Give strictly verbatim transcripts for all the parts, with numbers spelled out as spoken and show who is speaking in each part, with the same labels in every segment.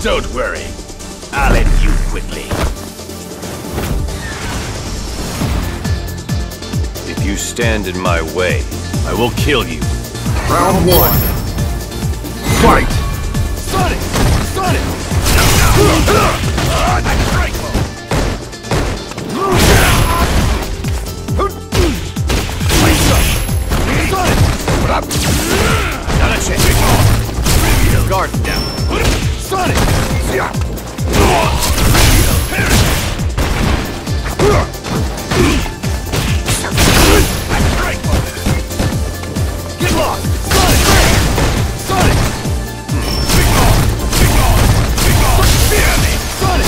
Speaker 1: Don't worry. I'll end you quickly. If you stand in my way, I will kill you.
Speaker 2: Round one. Fight!
Speaker 1: Sonic! Sonic! That's right! Sonic! What up? Not a chance. Guard down. Sonic! That's right! Get lost! Sonic! Sonic! Big ball! Big ball! Big ball! Fear me! Sonic!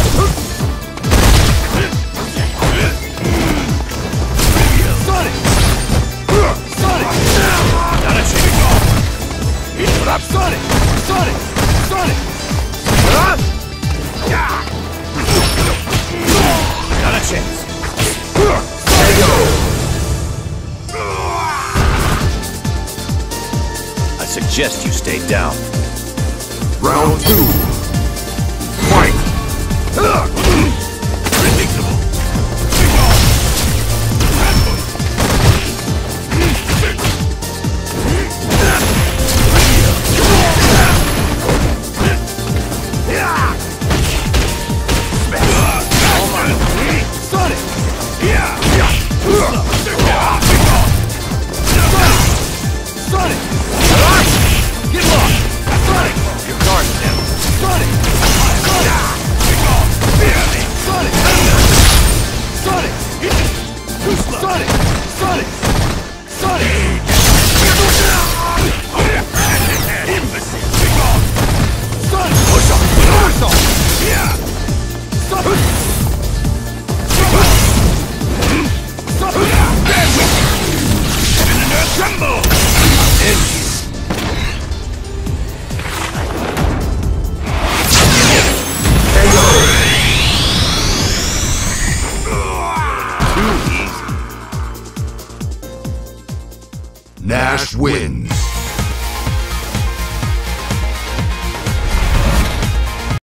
Speaker 1: Sonic! Sonic! Not a chance! Big ball! What up? Sonic! Sonic! Sonic! Huh? Not a chance! I suggest you stay down.
Speaker 2: Round two. Fight!
Speaker 1: Predictable. Sonic! Yeah! Sonic! Get lost! Sonic! Your guard's down. Sonic! Sonic! Sonic! Sonic! Too slow! Sonic! Sonic! Sonic! Imbecile! Sonic! Push off! Push off! Yeah! Sonic! Sonic! Bear with me! Heaven and earth tremble! End you!
Speaker 2: Nash wins.